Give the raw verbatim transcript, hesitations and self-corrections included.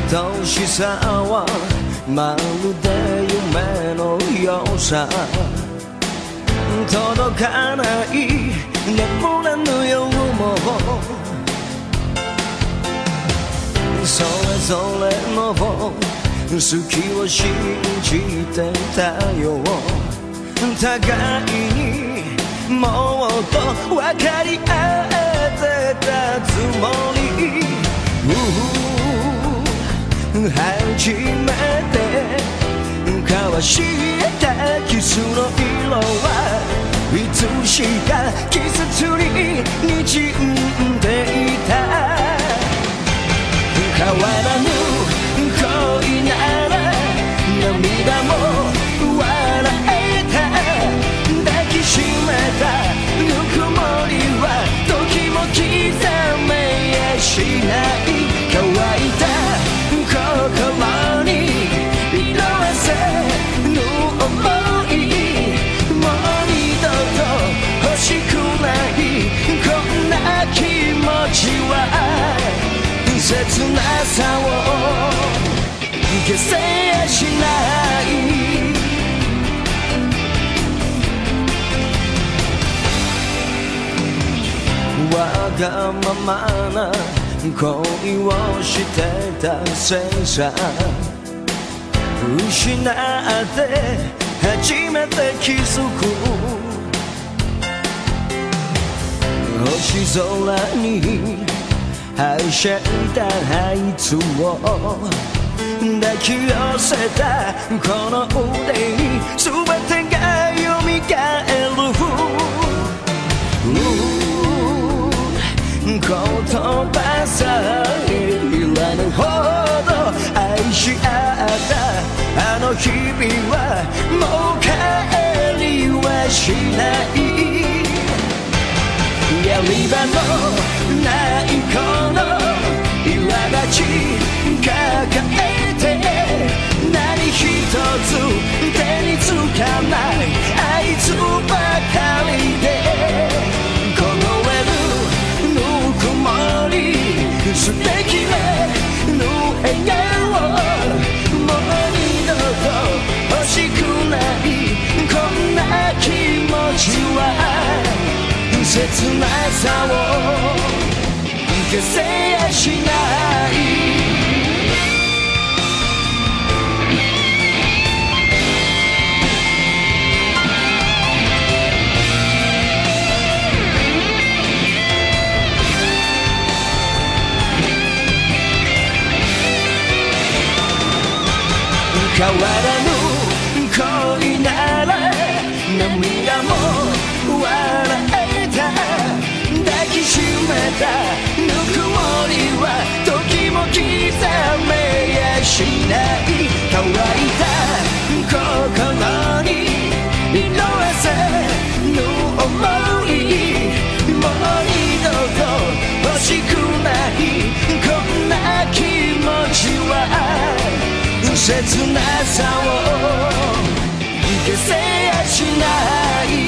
愛しさはまるで夢のようさ、届かない眠れぬ夜もそれぞれの好きを信じてたよ。互いにもっと分かり合えてたつもり、初めて交わしたキスの色はいつしか季節に滲んでいた。変わらぬ恋なら涙も笑えた、抱きしめたぬくもりは時も刻めやしない。乾いた心に色あせぬ想い、もう二度と欲しくないこんな気持ちは切なさを消せやしない。わがままな恋をしてたせいさ、失って初めて気づく。星空にはしゃいだあいつを抱き寄せたこの腕に全てが蘇る。言葉さえいらぬほど愛し合ったあの日々はもう帰りはしない。やり場のないこの苛立ち抱えて何一つ手につかないあいつばかりで凍えるぬくもり素敵なぬ笑顔もう二度と欲しくないこんな気持ちは切なさを消せやしない。変わらぬ恋なら涙も笑えた、抱きしめたぬくもりは時も刻めやしない。乾いた心に色あせぬ想い、もう二度と欲しくないこんな気持ちは切なさを消せやしない。